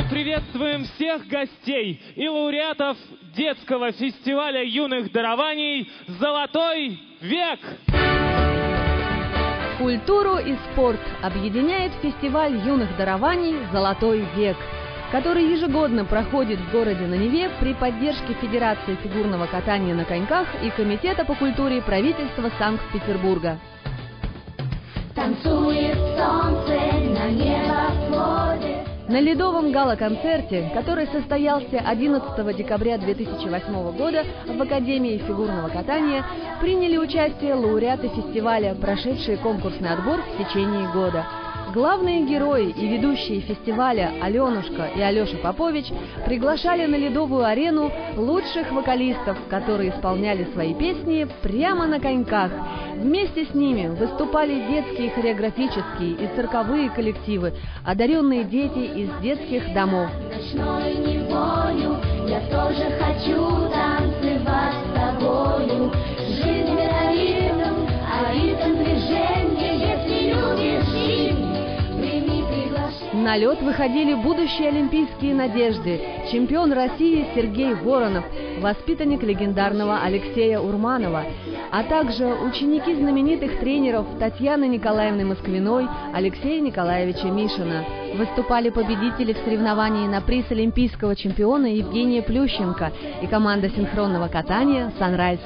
приветствуем всех гостей и лауреатов детского фестиваля юных дарований «Золотой век». Культуру и спорт объединяет фестиваль юных дарований «Золотой век», который ежегодно проходит в городе на Неве при поддержке Федерации фигурного катания на коньках и Комитета по культуре правительства Санкт-Петербурга. Танцует солнце на небосводе. На ледовом гала-концерте, который состоялся 11 декабря 2008 года в Академии фигурного катания, приняли участие лауреаты фестиваля, прошедшие конкурсный отбор в течение года. Главные герои и ведущие фестиваля Аленушка и Алеша Попович приглашали на ледовую арену лучших вокалистов, которые исполняли свои песни прямо на коньках. Вместе с ними выступали детские хореографические и цирковые коллективы, одаренные дети из детских домов. Ночной неволю, я тоже хочу танцевать с тобою. Жизнь это ритм, а ритм движения, если любишь жизнь. На лед выходили будущие олимпийские надежды, чемпион России Сергей Воронов, воспитанник легендарного Алексея Урманова, а также ученики знаменитых тренеров Татьяны Николаевны Москвиной, Алексея Николаевича Мишина. Выступали победители в соревновании на приз олимпийского чемпиона Евгения Плющенко и команда синхронного катания «Санрайз».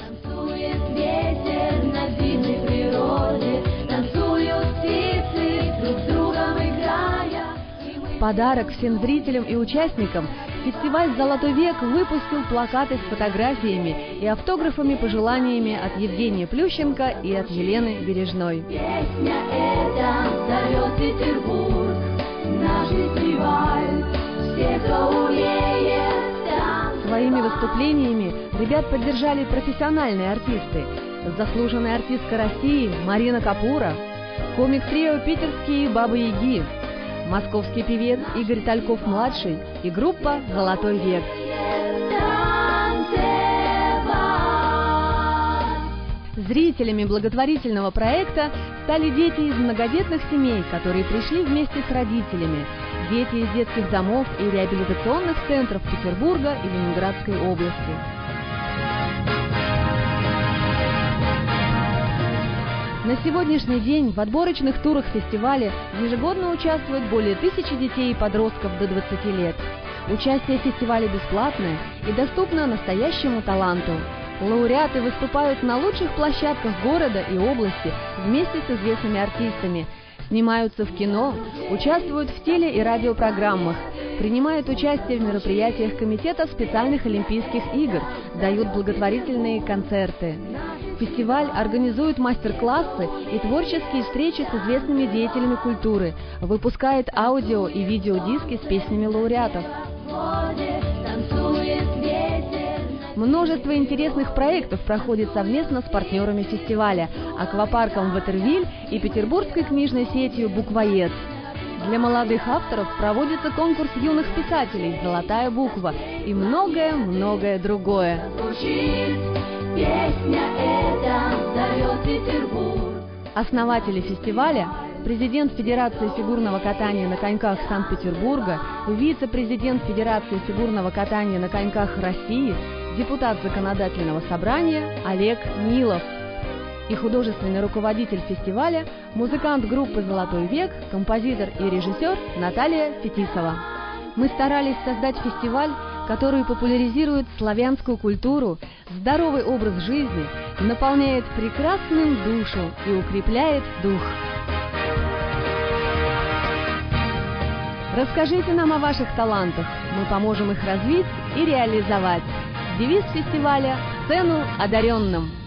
В подарок всем зрителям и участникам фестиваль «Золотой век» выпустил плакаты с фотографиями и автографами пожеланиями от Евгения Плющенко и от Елены Бережной. Песня эта зовет Петербург, наш фестиваль, все, кто умеет. Своими выступлениями ребят поддержали профессиональные артисты. Заслуженная артистка России Марина Капура, комик-трио «Питерские бабы-яги», московский певец Игорь Тальков-младший и группа «Золотой век». Зрителями благотворительного проекта стали дети из многодетных семей, которые пришли вместе с родителями, дети из детских домов и реабилитационных центров Петербурга и Ленинградской области. На сегодняшний день в отборочных турах фестиваля ежегодно участвует более 1000 детей и подростков до 20 лет. Участие в фестивале бесплатное и доступно настоящему таланту. Лауреаты выступают на лучших площадках города и области вместе с известными артистами, снимаются в кино, участвуют в теле- и радиопрограммах, принимают участие в мероприятиях Комитета специальных Олимпийских игр, дают благотворительные концерты. Фестиваль организует мастер-классы и творческие встречи с известными деятелями культуры, выпускает аудио и видеодиски с песнями лауреатов. Множество интересных проектов проходит совместно с партнерами фестиваля, аквапарком «Ватервиль» и петербургской книжной сетью «Буквоед». Для молодых авторов проводится конкурс юных писателей «Золотая буква» и многое-многое другое. Песня эта зовет Петербург. Основатели фестиваля – президент Федерации фигурного катания на коньках Санкт-Петербурга, вице-президент Федерации фигурного катания на коньках России, депутат Законодательного собрания Олег Нилов и художественный руководитель фестиваля, музыкант группы «Золотой век», композитор и режиссер Наталья Фетисова. Мы старались создать фестиваль, который популяризирует славянскую культуру, здоровый образ жизни, наполняет прекрасным душу и укрепляет дух. Расскажите нам о ваших талантах, мы поможем их развить и реализовать. Девиз фестиваля «Сцену одаренным».